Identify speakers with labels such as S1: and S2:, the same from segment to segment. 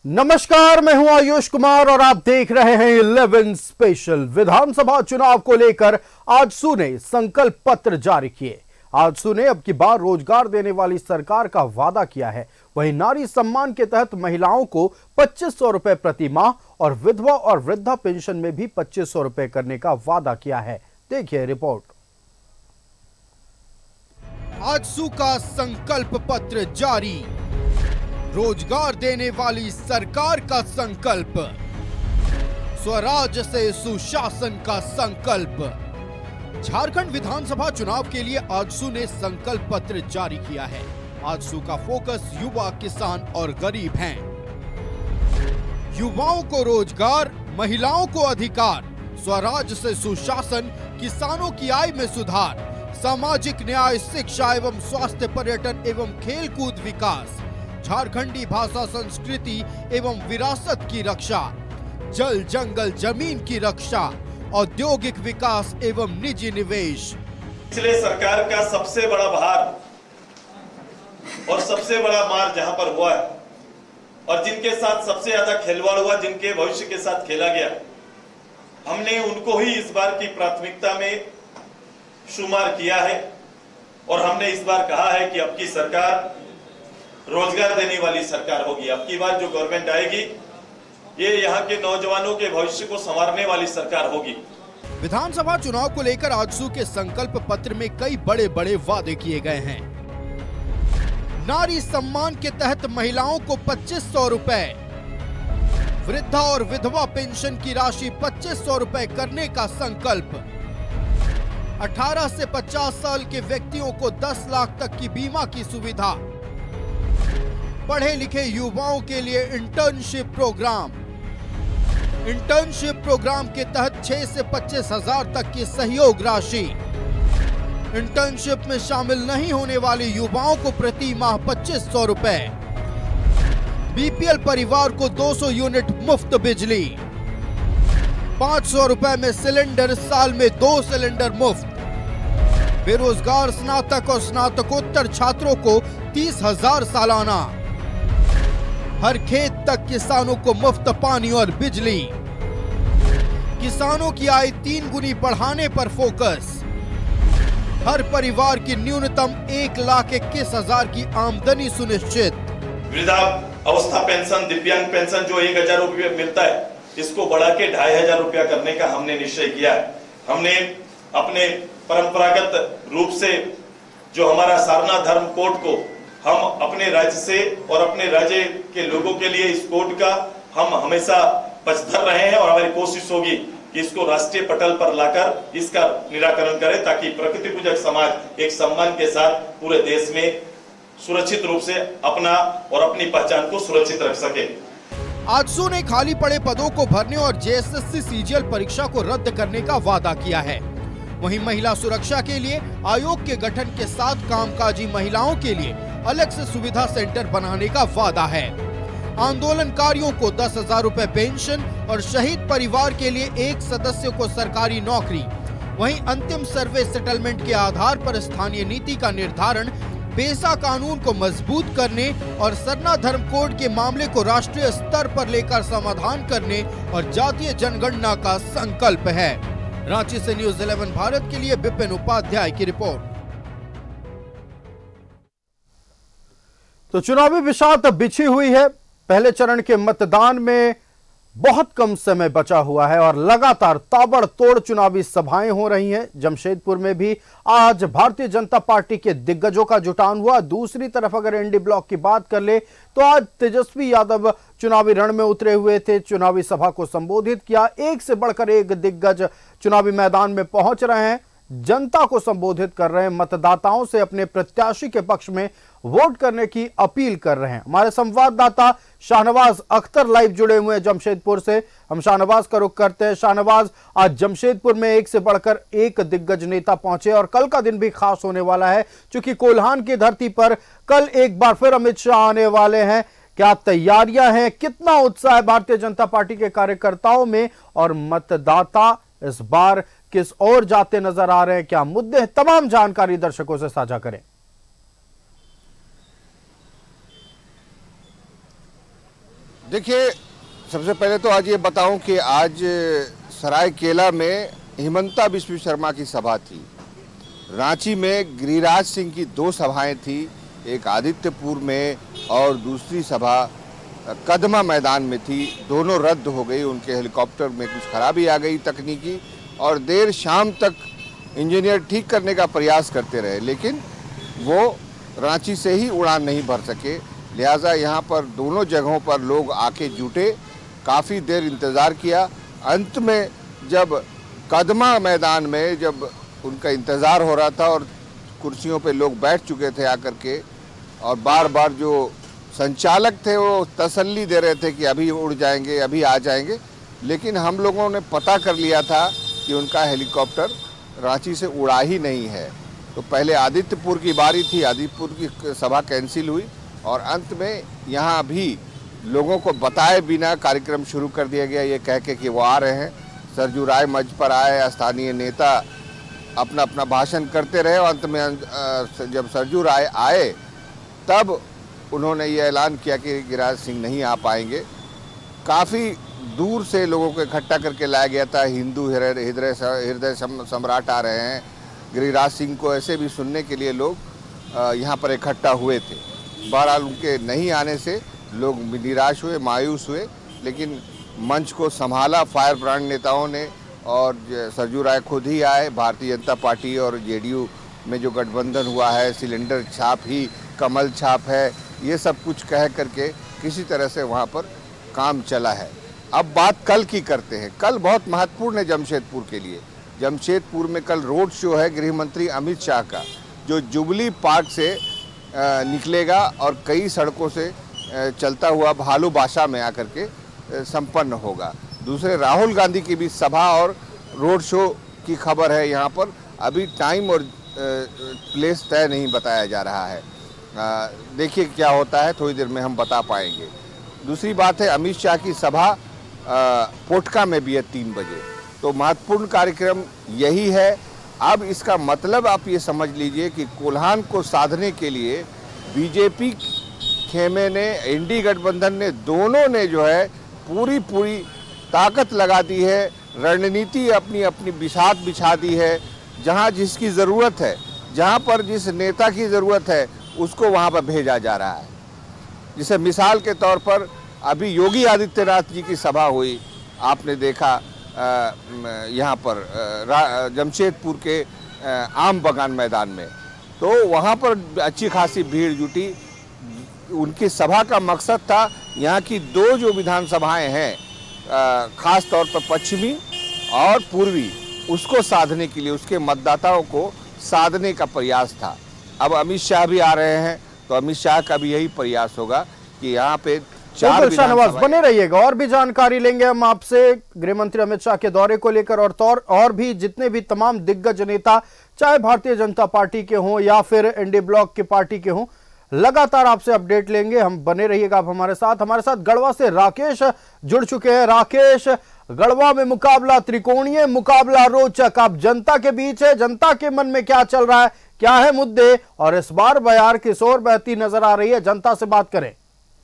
S1: नमस्कार, मैं हूं आयुष कुमार और आप देख रहे हैं 11 स्पेशल। विधानसभा चुनाव को लेकर आजसू ने संकल्प पत्र जारी किए। आजसू ने अब की बार रोजगार देने वाली सरकार का वादा किया है। वहीं नारी सम्मान के तहत महिलाओं को 2500 रुपए प्रति माह और विधवा और वृद्धा पेंशन में भी 2500 रुपए करने का वादा किया है। देखिए रिपोर्ट। आजसू का संकल्प पत्र जारी। रोजगार देने वाली सरकार का संकल्प, स्वराज से सुशासन का संकल्प। झारखंड विधानसभा चुनाव के लिए आजसू ने संकल्प पत्र जारी किया है। आजसू का फोकस युवा, किसान और गरीब हैं। युवाओं को रोजगार, महिलाओं को अधिकार, स्वराज से सुशासन, किसानों की आय में सुधार, सामाजिक न्याय, शिक्षा एवं स्वास्थ्य, पर्यटन एवं खेलकूद विकास, झारखंडी भाषा संस्कृति एवं विरासत की रक्षा, जल जंगल जमीन की रक्षा, औद्योगिक विकास एवं निजी निवेश।
S2: पिछले सरकार का सबसे बड़ा भार और सबसे बड़ा मार जहां पर हुआ है और जिनके साथ सबसे ज्यादा खिलवाड़ हुआ, जिनके भविष्य के साथ खेला गया, हमने उनको ही इस बार की प्राथमिकता में शुमार किया है। और हमने इस बार कहा है कि अब की सरकार रोजगार देने वाली सरकार होगी। अब की बार जो गवर्नमेंट आएगी, ये यहाँ के नौजवानों के भविष्य को संवारने वाली सरकार होगी।
S1: विधानसभा चुनाव को लेकर आजसू के संकल्प पत्र में कई बड़े बड़े वादे किए गए हैं। नारी सम्मान के तहत महिलाओं को 2500 रुपए, वृद्धा और विधवा पेंशन की राशि 2500 रुपए करने का संकल्प, 18 से 50 साल के व्यक्तियों को 10 लाख तक की बीमा की सुविधा, पढ़े लिखे युवाओं के लिए इंटर्नशिप प्रोग्राम के तहत 6 से 25 हजार तक की सहयोग राशि, इंटर्नशिप में शामिल नहीं होने वाले युवाओं को प्रति माह 2500 रुपए, बीपीएल परिवार को 200 यूनिट मुफ्त बिजली, 500 रुपए में सिलेंडर, साल में 2 सिलेंडर मुफ्त, बेरोजगार स्नातक और स्नातकोत्तर छात्रों को 30,000 सालाना, हर खेत तक किसानों को मुफ्त पानी और बिजली, किसानों की आय 3 गुनी बढ़ाने पर फोकस, हर परिवार की न्यूनतम 1,21,000 की आमदनी सुनिश्चित,
S2: वृद्धा अवस्था पेंशन, दिव्यांग पेंशन जो 1,000 रुपये मिलता है, इसको बढ़ा के 2,500 रुपया करने का हमने निश्चय किया है। हमने अपने परंपरागत रूप से जो हमारा सारनाथ धर्म कोड को हम अपने राज्य से और अपने राज्य के लोगों के लिए इस कोड का हम हमेशा पक्षधर रहे हैं और हमारी कोशिश होगी कि इसको राष्ट्रीय पटल पर लाकर इसका निराकरण करें, ताकि प्रकृति पूजक समाज एक सम्मान के साथ पूरे देश में सुरक्षित रूप से अपना और अपनी पहचान को सुरक्षित रख सके।
S1: आजसू ने खाली पड़े पदों को भरने और जेएसएससी सीजीएल परीक्षा को रद्द करने का वादा किया है। वहीं महिला सुरक्षा के लिए आयोग के गठन के साथ कामकाजी महिलाओं के लिए अलग से सुविधा सेंटर बनाने का वादा है। आंदोलनकारियों को 10,000 रुपए पेंशन और शहीद परिवार के लिए एक सदस्य को सरकारी नौकरी। वहीं अंतिम सर्वे सेटलमेंट के आधार पर स्थानीय नीति का निर्धारण, पेशा कानून को मजबूत करने और सरना धर्म कोड के मामले को राष्ट्रीय स्तर पर लेकर समाधान करने और जातीय जनगणना का संकल्प है। रांची से न्यूज़ 11 भारत के लिए विपिन उपाध्याय की रिपोर्ट। तो चुनावी बिसात बिछी हुई है। पहले चरण के मतदान में बहुत कम समय बचा हुआ है और लगातार ताबड़तोड़ चुनावी सभाएं हो रही हैं। जमशेदपुर में भी आज भारतीय जनता पार्टी के दिग्गजों का जुटान हुआ। दूसरी तरफ अगर एनडी ब्लॉक की बात कर ले तो आज तेजस्वी यादव चुनावी रण में उतरे हुए थे, चुनावी सभा को संबोधित किया। एक से बढ़कर एक दिग्गज चुनावी मैदान में पहुंच रहे हैं, जनता को संबोधित कर रहे हैं, मतदाताओं से अपने प्रत्याशी के पक्ष में वोट करने की अपील कर रहे हैं। हमारे संवाददाता शाहनवाज अख्तर लाइव जुड़े हुए हैं जमशेदपुर से। हम शाहनवाज का रुख करते हैं। शाहनवाज, आज जमशेदपुर में एक से बढ़कर एक दिग्गज नेता पहुंचे और कल का दिन भी खास होने वाला है, क्योंकि कोल्हान की धरती पर कल एक बार फिर अमित शाह आने वाले हैं। क्या तैयारियां हैं, कितना उत्साह है भारतीय जनता पार्टी के कार्यकर्ताओं में और मतदाता इस बार किस ओर जाते नजर आ रहे हैं, क्या मुद्दे हैं, तमाम जानकारी दर्शकों से साझा करें।
S3: देखिए, सबसे पहले तो आज ये बताऊं कि आज सरायकेला में हिमंता बिस्व शर्मा की सभा थी। रांची में गिरिराज सिंह की 2 सभाएं थी, एक आदित्यपुर में और दूसरी सभा कदमा मैदान में थी। दोनों रद्द हो गई, उनके हेलीकॉप्टर में कुछ खराबी आ गई तकनीकी, और देर शाम तक इंजीनियर ठीक करने का प्रयास करते रहे, लेकिन वो रांची से ही उड़ान नहीं भर सके। लिहाजा यहाँ पर दोनों जगहों पर लोग आके जुटे, काफ़ी देर इंतज़ार किया। अंत में जब कदमा मैदान में जब उनका इंतज़ार हो रहा था और कुर्सियों पे लोग बैठ चुके थे आकर के, और बार बार जो संचालक थे वो तसल्ली दे रहे थे कि अभी उड़ जाएंगे, अभी आ जाएंगे, लेकिन हम लोगों ने पता कर लिया था कि उनका हेलीकॉप्टर रांची से उड़ा ही नहीं है। तो पहले आदित्यपुर की बारी थी, आदित्यपुर की सभा कैंसिल हुई और अंत में यहाँ भी लोगों को बताए बिना कार्यक्रम शुरू कर दिया गया, ये कह के कि वो आ रहे हैं। सरजू राय मंच पर आए, स्थानीय नेता अपना अपना भाषण करते रहे, और अंत में जब सरजू राय आए तब उन्होंने ये ऐलान किया कि गिरिराज सिंह नहीं आ पाएंगे। काफ़ी दूर से लोगों को इकट्ठा करके लाया गया था। हिंदू हृदय सम्राट आ रहे हैं, गिरिराज सिंह को ऐसे भी सुनने के लिए लोग यहाँ पर इकट्ठा हुए थे। बहरहाल उनके नहीं आने से लोग निराश हुए, मायूस हुए, लेकिन मंच को संभाला फायर ब्रांड नेताओं ने, और सरजू राय खुद ही आए। भारतीय जनता पार्टी और जेडीयू में जो गठबंधन हुआ है, सिलेंडर छाप ही कमल छाप है, ये सब कुछ कह करके किसी तरह से वहाँ पर काम चला है। अब बात कल की करते हैं। कल बहुत महत्वपूर्ण है जमशेदपुर के लिए। जमशेदपुर में कल रोड शो है गृह मंत्री अमित शाह का, जो जुबली पार्क से निकलेगा और कई सड़कों से चलता हुआ भालूबासा में आकर के संपन्न होगा। दूसरे राहुल गांधी की भी सभा और रोड शो की खबर है। यहाँ पर अभी टाइम और प्लेस तय नहीं बताया जा रहा है। देखिए क्या होता है, थोड़ी देर में हम बता पाएंगे। दूसरी बात है, अमित शाह की सभा पोटका में भी है 3 बजे। तो महत्वपूर्ण कार्यक्रम यही है। अब इसका मतलब आप ये समझ लीजिए कि कोल्हान को साधने के लिए बीजेपी खेमे ने, इंडी गठबंधन ने, दोनों ने जो है पूरी ताकत लगा दी है, रणनीति अपनी अपनी बिसात बिछा दी है। जहां जिसकी ज़रूरत है, जहां पर जिस नेता की ज़रूरत है, उसको वहां पर भेजा जा रहा है। जिसे मिसाल के तौर पर अभी योगी आदित्यनाथ जी की सभा हुई, आपने देखा यहाँ पर जमशेदपुर के आम बगान मैदान में, तो वहाँ पर अच्छी खासी भीड़ जुटी। उनकी सभा का मकसद था यहाँ की 2 जो विधानसभाएं हैं, खास तौर पर पश्चिमी और पूर्वी, उसको साधने के लिए, उसके मतदाताओं को साधने का प्रयास था। अब अमित शाह भी आ रहे हैं, तो अमित शाह का भी यही प्रयास होगा कि यहाँ पे 4
S1: शाहनवाज बने रहिएगा। और भी जानकारी लेंगे हम आपसे गृह मंत्री अमित शाह के दौरे को लेकर, और भी जितने भी तमाम दिग्गज नेता, चाहे भारतीय जनता पार्टी के हों या फिर एनडीए ब्लॉक की पार्टी के हों, लगातार आपसे अपडेट लेंगे। हम बने रहिएगा आप हमारे साथ गढ़वा से राकेश जुड़ चुके हैं। राकेश, गढ़वा में मुकाबला, त्रिकोणीय मुकाबला रोचक अब जनता के बीच है। जनता के मन में क्या चल रहा है, क्या है मुद्दे, और इस बार बयार किस ओर बहती नजर आ रही है, जनता से बात करें।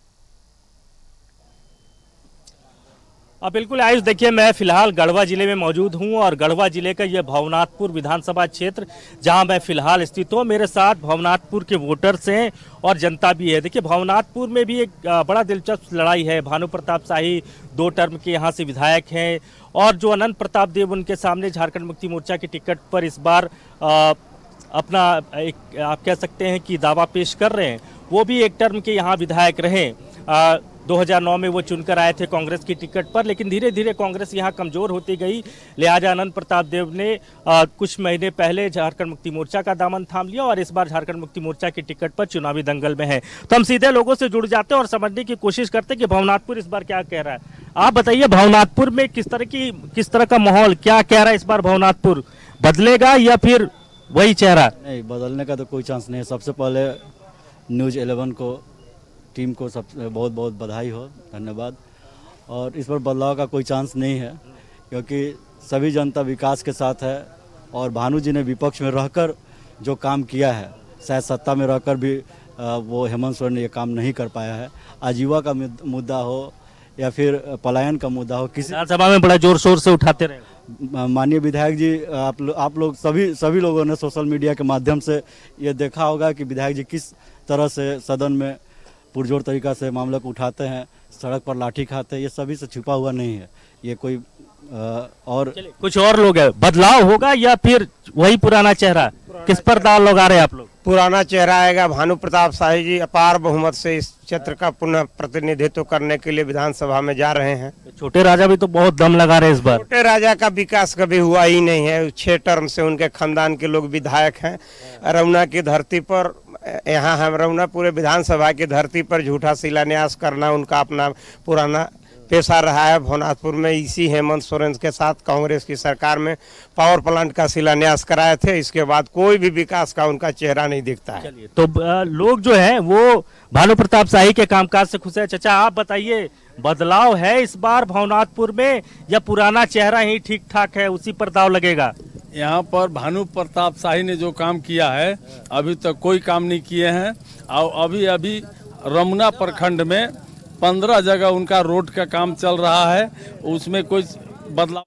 S4: बिल्कुल आयुष, देखिए मैं फिलहाल गढ़वा जिले में मौजूद हूं और गढ़वा जिले का यह भवनाथपुर विधानसभा क्षेत्र जहां मैं फिलहाल स्थित हूं, मेरे साथ भवनाथपुर के वोटर्स हैं और जनता भी है। देखिए भवनाथपुर में भी एक बड़ा दिलचस्प लड़ाई है। भानु प्रताप शाही 2 टर्म के यहां से विधायक हैं, और जो अनंत प्रताप देव उनके सामने झारखंड मुक्ति मोर्चा की टिकट पर इस बार अपना एक आप कह सकते हैं कि दावा पेश कर रहे हैं। वो भी 1 टर्म के यहाँ विधायक रहे। 2009 में वो चुनकर आए थे कांग्रेस की टिकट पर, लेकिन धीरे धीरे कांग्रेस यहाँ कमजोर होती गई। लिहाजा अनंत प्रताप देव ने कुछ महीने पहले झारखंड मुक्ति मोर्चा का दामन थाम लिया और इस बार झारखंड मुक्ति मोर्चा की टिकट पर चुनावी दंगल में है। तो हम सीधे लोगों से जुड़ जाते हैं और समझने की कोशिश करते हैं कि भवनाथपुर इस बार क्या कह रहा है। आप बताइए, भवनाथपुर में किस तरह का माहौल, क्या कह रहा है इस बार? भवनाथपुर बदलेगा या फिर वही चेहरा?
S5: नहीं, बदलने का तो कोई चांस नहीं है। सबसे पहले न्यूज़ 11 को, टीम को सबसे बहुत बहुत बधाई हो, धन्यवाद। और इस पर बदलाव का कोई चांस नहीं है, क्योंकि सभी जनता विकास के साथ है। और भानु जी ने विपक्ष में रहकर जो काम किया है, शायद सत्ता में रहकर भी वो हेमंत सोरेन ने ये काम नहीं कर पाया है। आजीवा का मुद्दा हो या फिर पलायन का मुद्दा हो, किसी
S4: विधानसभा में बड़ा जोर शोर से उठाते रहे।
S5: माननीय विधायक जी, आप लोग सभी लोगों ने सोशल मीडिया के माध्यम से ये देखा होगा कि विधायक जी किस तरह से सदन में पुरजोर तरीका से मामले को उठाते हैं, सड़क पर लाठी खाते हैं। ये सभी से छुपा हुआ नहीं है, ये कोई और
S4: कुछ और लोग है। बदलाव होगा या फिर वही पुराना चेहरा? किस पर दाव लगा रहे हैं आप लोग?
S6: पुराना चेहरा आएगा। भानु प्रताप शाही जी अपार बहुमत से इस क्षेत्र का पुनः प्रतिनिधित्व करने के लिए विधानसभा में जा रहे हैं।
S4: छोटे राजा भी तो बहुत दम लगा रहे हैं इस बार।
S6: छोटे राजा का विकास कभी हुआ ही नहीं है। 6 टर्म से उनके खानदान के लोग विधायक हैं। रमुना की धरती पर, यहाँ हम रमुना पूरे विधानसभा की धरती पर झूठा शिलान्यास करना उनका अपना पुराना पेशा रहा है। भवनाथपुर में इसी हेमंत सोरेन के साथ कांग्रेस की सरकार में पावर प्लांट का शिलान्यास कराए थे। इसके बाद कोई भी विकास का उनका चेहरा नहीं दिखता है।
S4: तो लोग जो है वो भानु प्रताप शाही के कामकाज से खुश है। चाचा आप बताइए, बदलाव है इस बार भवनाथपुर में या पुराना चेहरा ही ठीक ठाक है, उसी पर दाव लगेगा?
S7: यहाँ पर भानु प्रताप शाही ने जो काम किया है, अभी तक कोई काम नहीं किए हैं। और अभी रमुना प्रखंड में 15 जगह उनका रोड का काम चल रहा है, उसमें कोई बदलाव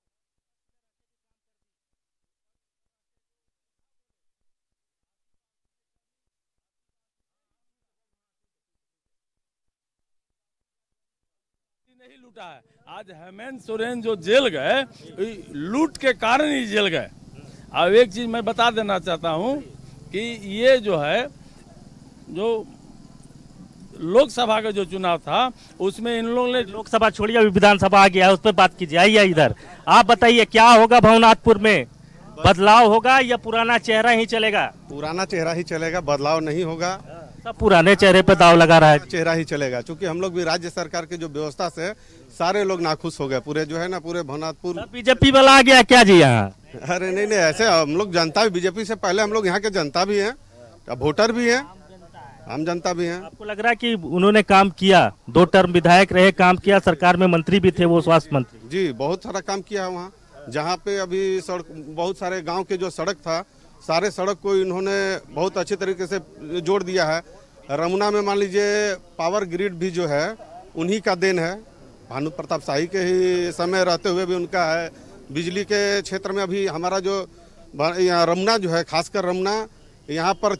S7: नहीं लूटा है। आज हेमंत सोरेन जो जेल गए, लूट के कारण ही जेल गए। अब एक चीज मैं बता देना चाहता हूं कि ये जो है, जो लोकसभा का जो चुनाव था उसमें इन लोगों ने,
S4: लोकसभा छोड़िए अभी विधानसभा आ गया है, उस पर बात कीजिए। आइए इधर, आप बताइए क्या होगा भवनाथपुर में? बदलाव होगा या पुराना चेहरा ही चलेगा?
S8: पुराना चेहरा ही चलेगा, बदलाव नहीं होगा।
S4: सब पुराने चेहरे पे दाव लगा रहा है।
S8: चेहरा ही चलेगा, क्योंकि हम लोग भी राज्य सरकार की जो व्यवस्था से सारे लोग नाखुश हो गए, पूरे जो है ना पूरे भवनाथपुर।
S4: बीजेपी वाला आ गया क्या जी यहाँ?
S8: अरे नहीं, ऐसे हम लोग जनता भी, बीजेपी से पहले हम लोग यहाँ के जनता भी हैं, वोटर भी हैं, आम जनता भी हैं।
S4: आपको लग रहा है कि उन्होंने काम किया? 2 टर्म विधायक रहे, काम किया, सरकार में मंत्री भी थे, वो स्वास्थ्य मंत्री।
S8: जी, बहुत सारा काम किया है वहाँ। जहाँ पे अभी सड़क, बहुत सारे गांव के जो सड़क था, सारे सड़क को इन्होंने बहुत अच्छे तरीके से जोड़ दिया है। रमुना में मान लीजिए पावर ग्रिड भी जो है उन्हीं का देन है। भानु प्रताप शाही के ही समय रहते हुए भी उनका है। बिजली के क्षेत्र में अभी हमारा जो रमुना जो है, खासकर रमुना, यहाँ पर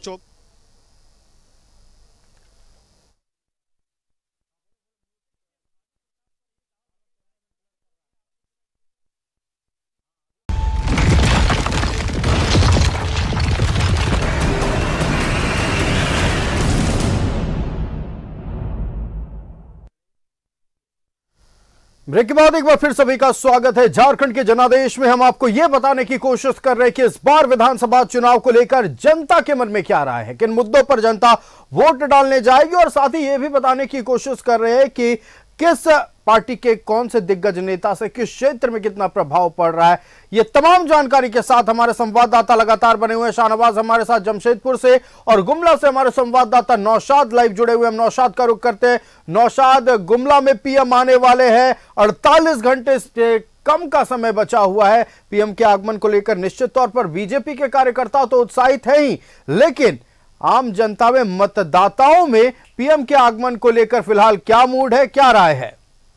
S1: ब्रेक के बाद एक बार फिर सभी का स्वागत है। झारखंड के जनादेश में हम आपको यह बताने की कोशिश कर रहे हैं कि इस बार विधानसभा चुनाव को लेकर जनता के मन में क्या राय है, किन मुद्दों पर जनता वोट डालने जाएगी, और साथ ही यह भी बताने की कोशिश कर रहे हैं कि किस पार्टी के कौन से दिग्गज नेता से किस क्षेत्र में कितना प्रभाव पड़ रहा है। ये तमाम जानकारी के साथ हमारे संवाददाता लगातार बने हुए हैं। शाहनवाज हमारे साथ जमशेदपुर से और गुमला से हमारे संवाददाता नौशाद लाइव जुड़े हुए हैं। हम नौशाद का रुख करते हैं। नौशाद, गुमला में पीएम आने वाले हैं, 48 घंटे से कम का समय बचा हुआ है पीएम के आगमन को लेकर। निश्चित तौर पर बीजेपी के कार्यकर्ता तो उत्साहित है ही, लेकिन आम जनता में, मतदाताओं में पीएम के आगमन को लेकर फिलहाल क्या मूड है, क्या राय है?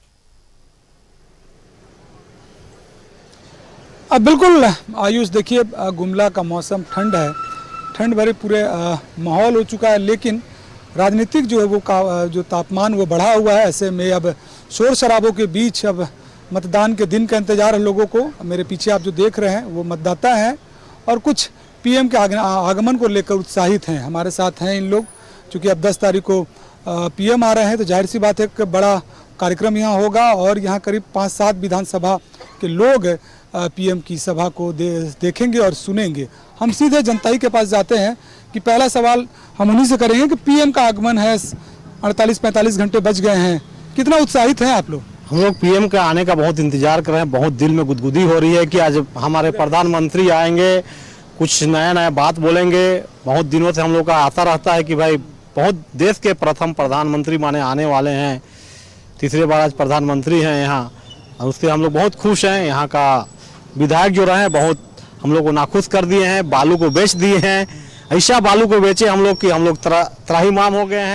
S9: बिल्कुल आयुष, देखिए गुमला का मौसम ठंड है, ठंड भरे पूरे माहौल हो चुका है, लेकिन राजनीतिक जो है वो जो तापमान वो बढ़ा हुआ है। ऐसे में अब शोर शराबों के बीच अब मतदान के दिन का इंतजार है लोगों को। मेरे पीछे आप जो देख रहे हैं वो मतदाता हैं और कुछ पीएम के आगमन को लेकर उत्साहित हैं। हमारे साथ हैं इन लोग, चूँकि अब 10 तारीख को पीएम आ रहे हैं, तो जाहिर सी बात है कि बड़ा कार्यक्रम यहाँ होगा और यहाँ करीब 5-7 विधानसभा के लोग पीएम की सभा को देखेंगे और सुनेंगे। हम सीधे जनता ही के पास जाते हैं कि पहला सवाल हम उन्हीं से करेंगे कि पीएम का आगमन है, 48-45 घंटे बच गए हैं, कितना उत्साहित हैं आप लोग?
S10: हम लोग पीएम का आने का बहुत इंतजार कर रहे हैं। बहुत दिल में गुदगुदी हो रही है कि आज हमारे प्रधानमंत्री आएंगे, कुछ नया नया बात बोलेंगे। बहुत दिनों से हम लोग का आता रहता है कि भाई बहुत देश के प्रथम प्रधानमंत्री माने आने वाले हैं, तीसरी बार आज प्रधानमंत्री हैं यहाँ, और उससे हम लोग बहुत खुश हैं। यहाँ का विधायक जो रहे बहुत हम लोग को नाखुश कर दिए हैं, बालू को बेच दिए हैं। ऐसा बालू को बेचे हम लोग कि हम लोग त्राहिमाम हो गए हैं।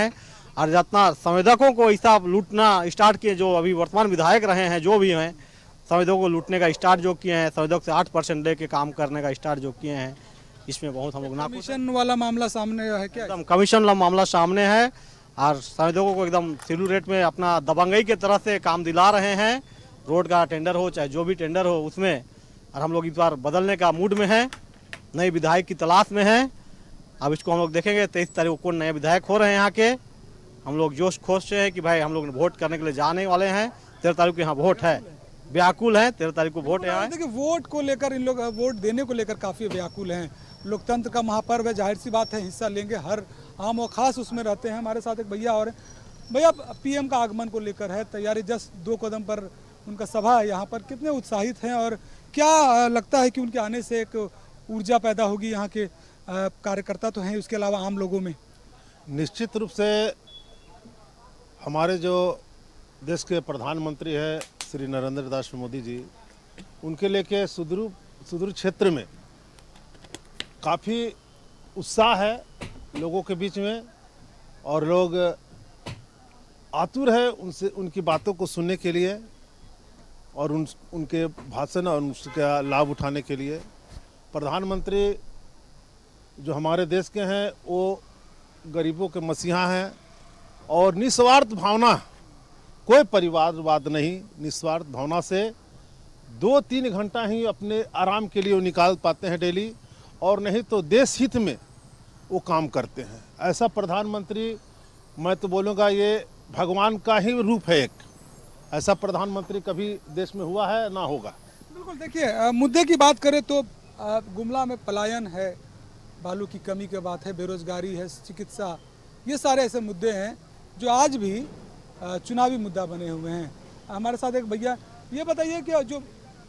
S10: और जितना संवेदकों को ऐसा लूटना स्टार्ट किए, जो अभी वर्तमान विधायक रहे हैं, जो भी हैं, संवेदकों को लूटने का स्टार्ट जो किए हैं, संवेदक से 8% लेके काम करने का स्टार्ट जो किए हैं, इसमें बहुत हम लोग ना
S9: कमीशन वाला मामला सामने है क्या?
S10: एकदम कमीशन वाला मामला सामने है और संवेदकों को एकदम शेड्यूल रेट में अपना दबंगई के तरह से काम दिला रहे हैं। रोड का टेंडर हो चाहे जो भी टेंडर हो उसमें, और हम लोग इस बार बदलने का मूड में हैं, नए विधायक की तलाश में हैं। अब इसको हम लोग देखेंगे 23 तारीख को नए विधायक हो रहे हैं यहाँ के। हम लोग जोश खोश से है कि भाई हम लोग वोट करने के लिए जाने वाले हैं। 13 तारीख को यहाँ वोट है, व्याकुल है। 13 तारीख को वोट है।
S9: देखिए वोट को लेकर इन लोग वोट देने को लेकर काफ़ी व्याकुल हैं। लोकतंत्र का महापर्व है, जाहिर सी बात है हिस्सा लेंगे, हर आम और खास उसमें रहते हैं। हमारे साथ एक भैया और भैया पीएम का आगमन को लेकर है तैयारी, जस्ट 2 कदम पर उनका सभा है यहाँ पर, कितने उत्साहित हैं और क्या लगता है कि उनके आने से एक ऊर्जा पैदा होगी यहाँ के कार्यकर्ता तो हैं, उसके अलावा आम लोगों में?
S11: निश्चित रूप से हमारे जो देश के प्रधानमंत्री है श्री नरेंद्र दास मोदी जी, उनके लेके सुदूर क्षेत्र में काफ़ी उत्साह है लोगों के बीच में, और लोग आतुर है उनसे उनकी बातों को सुनने के लिए और उनके भाषण और उसका लाभ उठाने के लिए। प्रधानमंत्री जो हमारे देश के हैं वो गरीबों के मसीहा हैं और निस्वार्थ भावना, कोई परिवारवाद नहीं, निस्वार्थ भावना से 2-3 घंटा ही अपने आराम के लिए वो निकाल पाते हैं डेली, और नहीं तो देश हित में वो काम करते हैं। ऐसा प्रधानमंत्री, मैं तो बोलूँगा ये भगवान का ही रूप है एक। ऐसा प्रधानमंत्री कभी देश में हुआ है ना होगा।
S9: बिल्कुल। देखिए मुद्दे की बात करें तो गुमला में पलायन है, बालू की कमी की बात है, बेरोजगारी है, चिकित्सा, ये सारे ऐसे मुद्दे हैं जो आज भी चुनावी मुद्दा बने हुए हैं। हमारे साथ एक भैया, ये बताइए कि जो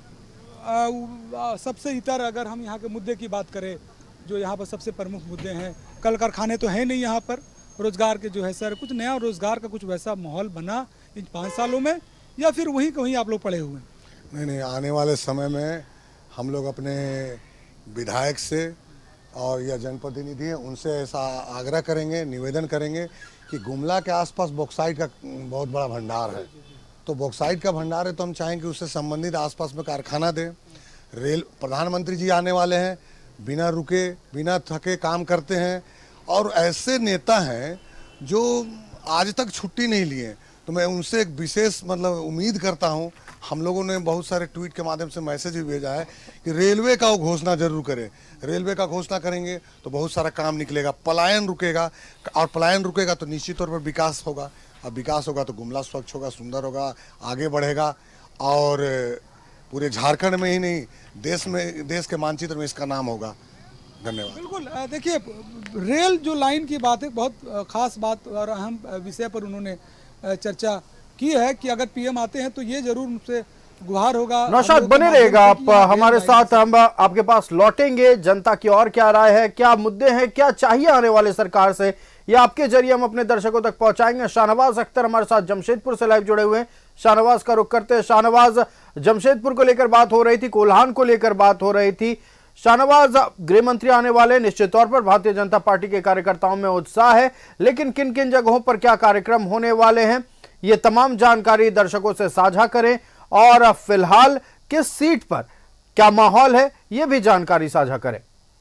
S9: सबसे इतर अगर हम यहाँ के मुद्दे की बात करें, जो यहाँ पर सबसे प्रमुख मुद्दे हैं, कल कारखाने तो हैं नहीं यहाँ पर, रोजगार के जो है सर, कुछ नया रोजगार का कुछ वैसा माहौल बना इन 5 सालों में, या फिर वहीं कहीं आप लोग पड़े हुए हैं?
S12: नहीं, आने वाले समय में हम लोग अपने विधायक से और या जनप्रतिनिधि हैं उनसे ऐसा आग्रह करेंगे, निवेदन करेंगे कि गुमला के आसपास बॉक्साइट का बहुत बड़ा भंडार है। तो बॉक्साइट का भंडार है तो हम चाहेंगे उससे संबंधित आसपास में कारखाना दें। रेल, प्रधानमंत्री जी आने वाले हैं, बिना रुके बिना थके काम करते हैं, और ऐसे नेता हैं जो आज तक छुट्टी नहीं लिए। तो मैं उनसे एक विशेष उम्मीद करता हूं। हम लोगों ने बहुत सारे ट्वीट के माध्यम से मैसेज भी भेजा है कि रेलवे का वो घोषणा जरूर करें। रेलवे का घोषणा करेंगे तो बहुत सारा काम निकलेगा, पलायन रुकेगा, और पलायन रुकेगा तो निश्चित तौर पर विकास होगा, और विकास होगा तो गुमला स्वच्छ होगा, सुंदर होगा, आगे बढ़ेगा, और पूरे झारखंड में ही नहीं देश के मानचित्र में इसका नाम होगा। धन्यवाद।
S9: बिल्कुल। देखिए रेल जो लाइन की बात है, बहुत खास बात और अहम विषय पर उन्होंने चर्चा की है कि अगर पीएम आते हैं तो ये जरूर उनसे गुहार होगा।
S1: नौशाद बने रहेगा आप हमारे साथ, हम आपके पास लौटेंगे। जनता की और क्या राय है, क्या मुद्दे हैं, क्या चाहिए आने वाले सरकार से, ये आपके जरिए हम अपने दर्शकों तक पहुंचाएंगे। शाहनवाज अख्तर हमारे साथ जमशेदपुर से लाइव जुड़े हुए हैं। शाहनवाज का रुख करते हैं। शाहनवाज, जमशेदपुर को लेकर बात हो रही थी, कोल्हान को लेकर बात हो रही थी। शाहनवाज, गृह मंत्री आने वाले, निश्चित तौर पर भारतीय जनता पार्टी के कार्यकर्ताओं में उत्साह है, लेकिन किन किन जगहों पर क्या कार्यक्रम होने वाले हैं, ये तमाम जानकारी दर्शकों से साझा करें, और फिलहाल किस सीट पर क्या माहौल है ये भी जानकारी साझा करें।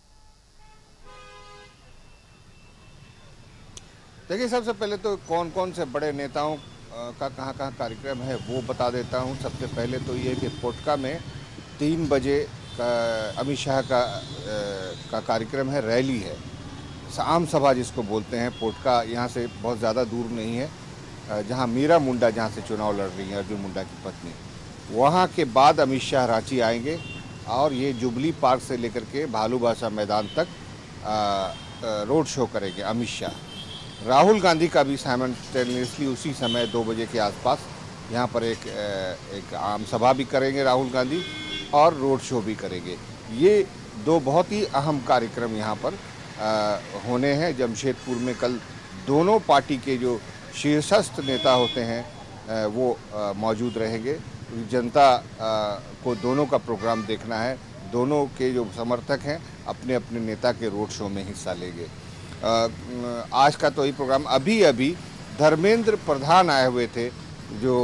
S3: देखिए, सबसे पहले तो कौन कौन से बड़े नेताओं का कहाँ कहाँ कार्यक्रम है वो बता देता हूँ। सबसे पहले तो ये कि पोटका में 3 बजे अमित शाह का कार्यक्रम है, रैली है, आम सभा जिसको बोलते हैं। पोटका यहाँ से बहुत ज़्यादा दूर नहीं है, जहाँ मीरा मुंडा जहाँ से चुनाव लड़ रही है, अर्जुन मुंडा की पत्नी। वहाँ के बाद अमित शाह रांची आएंगे और ये जुबली पार्क से लेकर के भालू भाषा मैदान तक रोड शो करेंगे अमित शाह। राहुल गांधी का भी साइमल्टेनियसली उसी समय 2 बजे के आसपास यहाँ पर एक आम सभा भी करेंगे राहुल गांधी, और रोड शो भी करेंगे। ये 2 बहुत ही अहम कार्यक्रम यहाँ पर होने हैं जमशेदपुर में। कल दोनों पार्टी के जो शीर्षस्थ नेता होते हैं वो मौजूद रहेंगे। जनता को दोनों का प्रोग्राम देखना है। दोनों के जो समर्थक हैं अपने अपने नेता के रोड शो में हिस्सा लेंगे। आज का तो ये प्रोग्राम अभी धर्मेंद्र प्रधान आए हुए थे, जो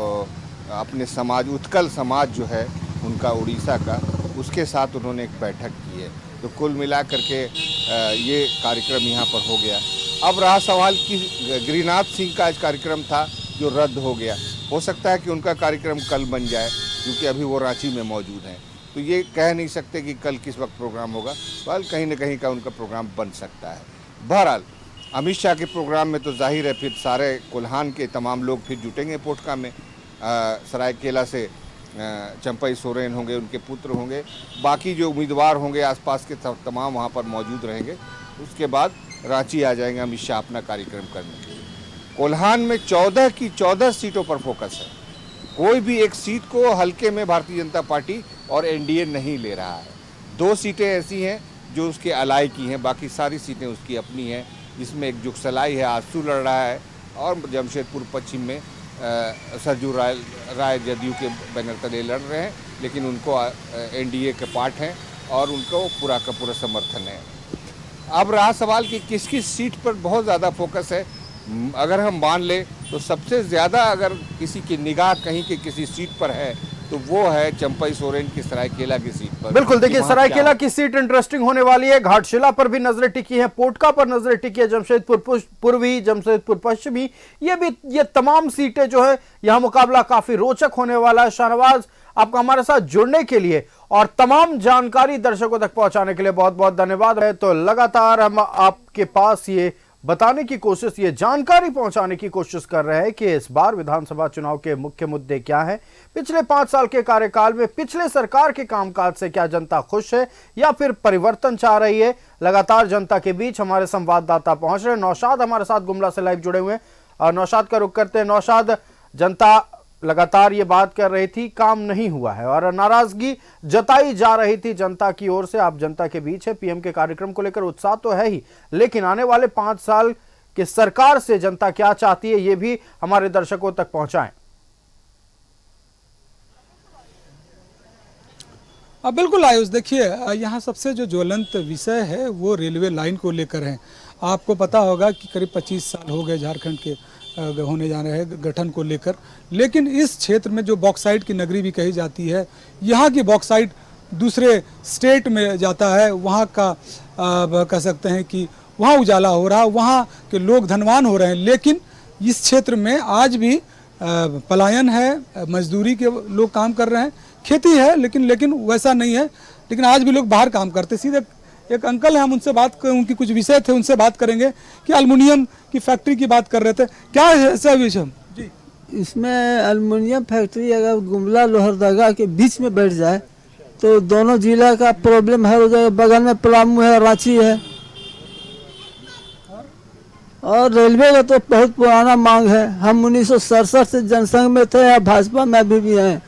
S3: अपने समाज उत्कल समाज जो है उनका उड़ीसा का, उसके साथ उन्होंने एक बैठक की है। तो कुल मिलाकर के ये कार्यक्रम यहाँ पर हो गया। अब रहा सवाल कि गिरिनाथ सिंह का आज कार्यक्रम था जो रद्द हो गया, हो सकता है कि उनका कार्यक्रम कल बन जाए, क्योंकि अभी वो रांची में मौजूद हैं। तो ये कह नहीं सकते कि कल किस वक्त प्रोग्राम होगा, बल कहीं न कहीं का उनका प्रोग्राम बन सकता है। बहरहाल अमित शाह के प्रोग्राम में तो जाहिर है फिर सारे कोल्हान के तमाम लोग फिर जुटेंगे पोटका में। सरायकेला से चंपई सोरेन होंगे, उनके पुत्र होंगे, बाकी जो उम्मीदवार होंगे आसपास के तमाम वहाँ पर मौजूद रहेंगे। उसके बाद रांची आ जाएंगे अमित शाह अपना कार्यक्रम करने के लिए। कोल्हान में 14 की 14 सीटों पर फोकस है। कोई भी एक सीट को हल्के में भारतीय जनता पार्टी और एनडीए नहीं ले रहा है। 2 सीटें ऐसी हैं जो उसके अलाई की हैं, बाकी सारी सीटें उसकी अपनी हैं, जिसमें एक जुगसलाई है, आंसू लड़ रहा है, और जमशेदपुर पश्चिम में सरजू राय जदयू के बैनर तले लड़ रहे हैं, लेकिन उनको एनडीए के पार्ट हैं और उनको पूरा का पूरा समर्थन है। अब रहा सवाल कि किस किस सीट पर बहुत ज़्यादा फोकस है। अगर हम मान ले तो सबसे ज़्यादा अगर किसी की निगाह कहीं के किसी सीट पर है तो वो है चंपई सोरेन की सरायकेला की सीट पर।
S1: बिल्कुल, देखिए सरायकेला की सीट इंटरेस्टिंग होने वाली है। घाटशिला पर भी नजरें टिकी हैं, पोटका पर नजरें टिकी है, जमशेदपुर पूर्वी, जमशेदपुर पश्चिमी, ये तमाम सीटें जो है यहां मुकाबला काफी रोचक होने वाला है। शाहनवाज, आपका हमारे साथ जुड़ने के लिए और तमाम जानकारी दर्शकों तक पहुंचाने के लिए बहुत बहुत धन्यवाद है। तो लगातार हम आपके पास ये बताने की कोशिश, ये जानकारी पहुंचाने की कोशिश कर रहे हैं कि इस बार विधानसभा चुनाव के मुख्य मुद्दे क्या हैं, पिछले 5 साल के कार्यकाल में पिछले सरकार के कामकाज से क्या जनता खुश है या फिर परिवर्तन चाह रही है। लगातार जनता के बीच हमारे संवाददाता पहुंच रहे हैं। नौशाद हमारे साथ गुमला से लाइव जुड़े हुए हैं और नौशाद का रुख करते हैं। नौशाद, जनता लगातार ये बात कर रही थी, काम नहीं हुआ है और नाराजगी जताई जा रही थी जनता की ओर से। आप जनता के बीच है, पीएम के कार्यक्रम को लेकर उत्साह तो है ही, लेकिन आने वाले 5 साल की सरकार से जनता क्या चाहती है ये भी हमारे दर्शकों तक पहुंचाएं।
S9: बिल्कुल आयुष, देखिए यहाँ सबसे जो ज्वलंत विषय है वो रेलवे लाइन को लेकर है। आपको पता होगा कि करीब 25 साल हो गए झारखंड के होने जा रहे हैं गठन को लेकर, लेकिन इस क्षेत्र में जो बॉक्साइट की नगरी भी कही जाती है, यहाँ की बॉक्साइट दूसरे स्टेट में जाता है, वहाँ का कह सकते हैं कि वहाँ उजाला हो रहा है, वहाँ के लोग धनवान हो रहे हैं, लेकिन इस क्षेत्र में आज भी पलायन है, मजदूरी के लोग काम कर रहे हैं, खेती है लेकिन वैसा नहीं है, लेकिन आज भी लोग बाहर काम करते। सीधे एक अंकल है, हम उनसे बात कर, उनकी कुछ विषय थे उनसे बात करेंगे कि एल्युमिनियम की फैक्ट्री की बात कर रहे थे, क्या है ऐसा विषय जी?
S13: इसमें एल्युमिनियम फैक्ट्री अगर गुमला लोहरदगा के बीच में बैठ जाए तो दोनों जिला का प्रॉब्लम है हो जाएगा। बगल में पलामू है, रांची है, और रेलवे का तो बहुत पुराना मांग है। हम 1967 से जनसंघ में थे या भाजपा में अभी भी हैं,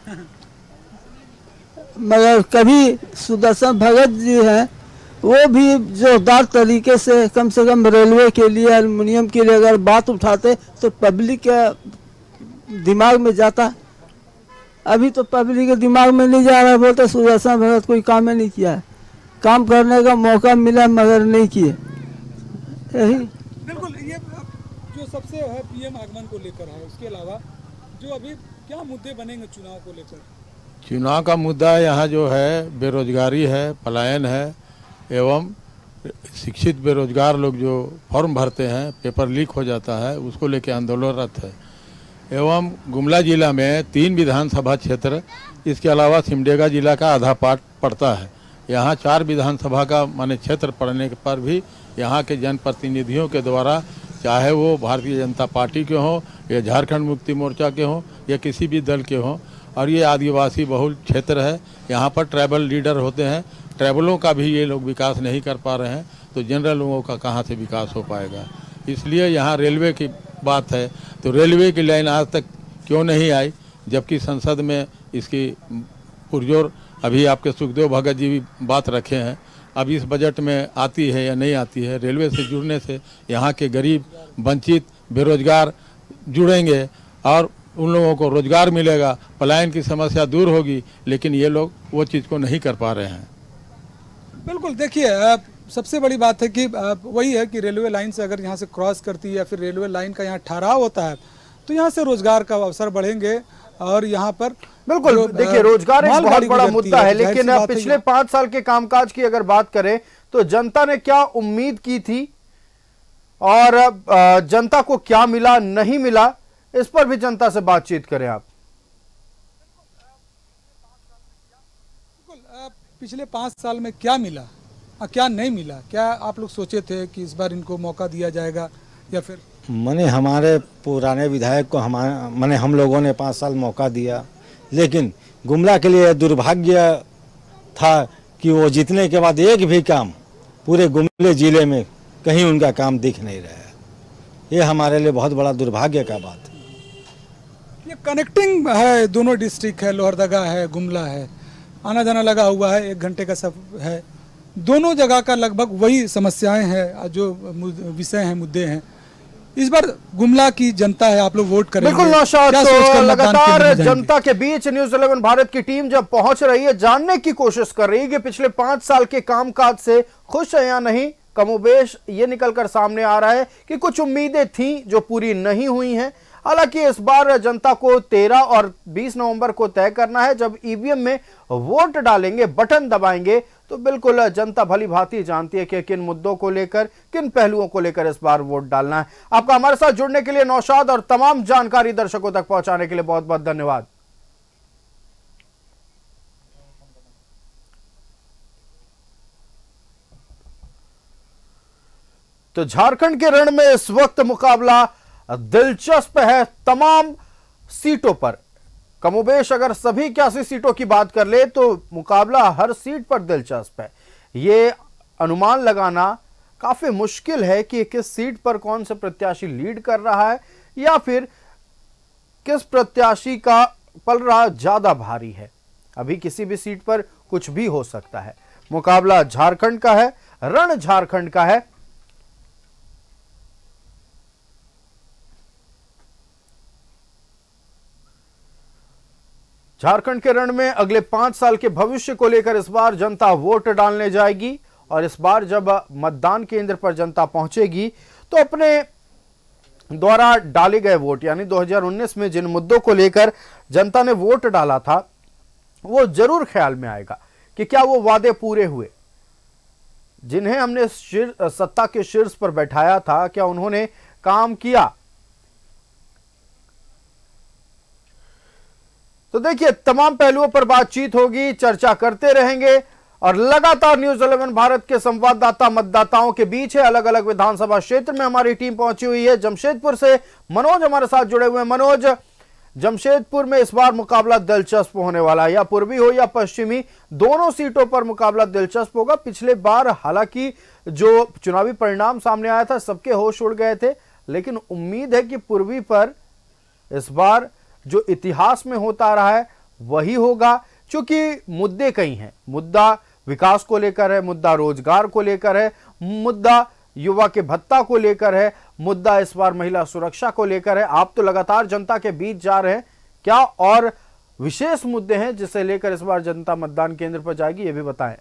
S13: मगर कभी सुदर्शन भगत जी हैं, वो भी जोरदार तरीके से कम रेलवे के लिए, एल्युमिनियम के लिए अगर बात उठाते तो पब्लिक के दिमाग में जाता। अभी तो पब्लिक के दिमाग में नहीं जा रहा, बोलते सुदर्शन भगत कोई काम ही नहीं किया है, काम करने का मौका मिला मगर नहीं किए। यही
S9: बिल्कुल, ये जो सबसे है पीएम आगमन को लेकर है, उसके अलावा जो अभी क्या मुद्दे बनेंगे चुनाव को लेकर?
S14: चुनाव का मुद्दा यहाँ जो है बेरोजगारी है, पलायन है, एवं शिक्षित बेरोजगार लोग जो फॉर्म भरते हैं, पेपर लीक हो जाता है, उसको लेकर आंदोलनरत है। एवं गुमला जिला में 3 विधानसभा क्षेत्र, इसके अलावा सिमडेगा जिला का आधा पार्ट पड़ता है। यहाँ 4 विधानसभा का माने क्षेत्र पड़ने पर भी यहाँ के जनप्रतिनिधियों के द्वारा, चाहे वो भारतीय जनता पार्टी के हों या झारखंड मुक्ति मोर्चा के हों या किसी भी दल के हों, और ये आदिवासी बहुल क्षेत्र है, यहाँ पर ट्राइबल लीडर होते हैं, ट्राइबलों का भी ये लोग विकास नहीं कर पा रहे हैं, तो जनरल लोगों का कहाँ से विकास हो पाएगा। इसलिए यहाँ रेलवे की बात है, तो रेलवे की लाइन आज तक क्यों नहीं आई, जबकि संसद में इसकी पुरजोर अभी आपके सुखदेव भगत जी भी बात रखे हैं। अब इस बजट में आती है या नहीं आती है। रेलवे से जुड़ने से यहाँ के गरीब, वंचित, बेरोजगार जुड़ेंगे और उन लोगों को रोजगार मिलेगा, पलायन की समस्या दूर होगी, लेकिन ये लोग वो चीज़ को नहीं कर पा रहे हैं।
S9: बिल्कुल, देखिए सबसे बड़ी बात है कि वही है कि रेलवे लाइन से अगर यहाँ से क्रॉस करती है या फिर रेलवे लाइन का यहाँ ठहराव होता है तो यहाँ से रोजगार का अवसर बढ़ेंगे और यहाँ पर
S1: बिल्कुल देखिए रोजगार एक बहुत बड़ा मुद्दा है, लेकिन पिछले 5 साल के कामकाज की अगर बात करें तो जनता ने क्या उम्मीद की थी और जनता को क्या मिला नहीं मिला, इस पर भी जनता से बातचीत करें आप।
S9: पिछले 5 साल में क्या मिला क्या नहीं मिला, क्या आप लोग सोचे थे कि इस बार इनको मौका दिया जाएगा या फिर
S15: मैंने हमारे पुराने विधायक को हम लोगों ने 5 साल मौका दिया, लेकिन गुमला के लिए दुर्भाग्य था कि वो जीतने के बाद एक भी काम पूरे गुमले जिले में कहीं उनका काम दिख नहीं रहा है। ये हमारे लिए बहुत बड़ा दुर्भाग्य का बात है।
S9: ये कनेक्टिंग है, दोनों डिस्ट्रिक्ट है, लोहरदगा है, गुमला है, आना जाना लगा हुआ है, 1 घंटे का सफर है। दोनों जगह का लगभग वही समस्याएं हैं, जो विषय हैं, मुद्दे हैं। इस बार गुमला की जनता है, आप लोग वोट करेंगे।
S1: बिल्कुल नौशाद, तो लगातार जनता के बीच न्यूज 11 भारत की टीम जब पहुंच रही है, जानने की कोशिश कर रही है कि पिछले 5 साल के कामकाज से खुश है या नहीं। कमोबेश ये निकलकर सामने आ रहा है कि कुछ उम्मीदें थी जो पूरी नहीं हुई हैं। हालांकि इस बार जनता को 13 और 20 नवंबर को तय करना है, जब ईवीएम में वोट डालेंगे, बटन दबाएंगे, तो बिल्कुल जनता भली भांति जानती है कि किन मुद्दों को लेकर, किन पहलुओं को लेकर इस बार वोट डालना है। आपका हमारे साथ जुड़ने के लिए नौशाद और तमाम जानकारी दर्शकों तक पहुंचाने के लिए बहुत बहुत धन्यवाद। तो झारखंड के रण में इस वक्त मुकाबला दिलचस्प है तमाम सीटों पर। कमोबेश अगर सभी 81 सीटों की बात कर ले तो मुकाबला हर सीट पर दिलचस्प है। ये अनुमान लगाना काफी मुश्किल है कि किस सीट पर कौन सा प्रत्याशी लीड कर रहा है या फिर किस प्रत्याशी का पलड़ा ज्यादा भारी है। अभी किसी भी सीट पर कुछ भी हो सकता है। मुकाबला झारखंड का है, रण झारखंड का है। झारखंड के रण में अगले 5 साल के भविष्य को लेकर इस बार जनता वोट डालने जाएगी और इस बार जब मतदान केंद्र पर जनता पहुंचेगी तो अपने द्वारा डाले गए वोट, यानी 2019 में जिन मुद्दों को लेकर जनता ने वोट डाला था, वो जरूर ख्याल में आएगा कि क्या वो वादे पूरे हुए। जिन्हें हमने सत्ता के शीर्ष पर बैठाया था, क्या उन्होंने काम किया। तो देखिए तमाम पहलुओं पर बातचीत होगी, चर्चा करते रहेंगे और लगातार न्यूज 11 भारत के संवाददाता मतदाताओं के बीच है। अलग अलग विधानसभा क्षेत्र में हमारी टीम पहुंची हुई है। जमशेदपुर से मनोज हमारे साथ जुड़े हुए हैं। मनोज, जमशेदपुर में इस बार मुकाबला दिलचस्प होने वाला है, या पूर्वी हो या पश्चिमी, दोनों सीटों पर मुकाबला दिलचस्प होगा। पिछले बार हालांकि जो चुनावी परिणाम सामने आया था सबके होश उड़ गए थे, लेकिन उम्मीद है कि पूर्वी पर इस बार जो इतिहास में होता रहा है वही होगा, क्योंकि मुद्दे कई हैं। मुद्दा विकास को लेकर है, मुद्दा रोजगार को लेकर है, मुद्दा युवा के भत्ता को लेकर है, मुद्दा इस बार महिला सुरक्षा को लेकर है। आप तो लगातार जनता के बीच जा रहे हैं, क्या और विशेष मुद्दे हैं जिसे लेकर इस बार जनता मतदान केंद्र पर जाएगी, ये भी बताएं।